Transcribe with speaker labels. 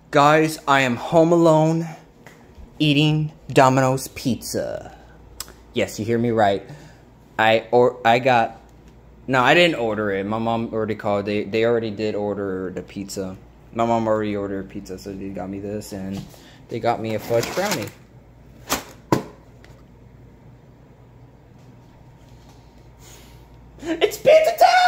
Speaker 1: Guys, I am home alone eating Domino's pizza. Yes, you hear me right. I didn't order it. My mom already called. They already did order the pizza. My mom already ordered pizza, so they got me this, and they got me a fudge brownie. It's pizza time!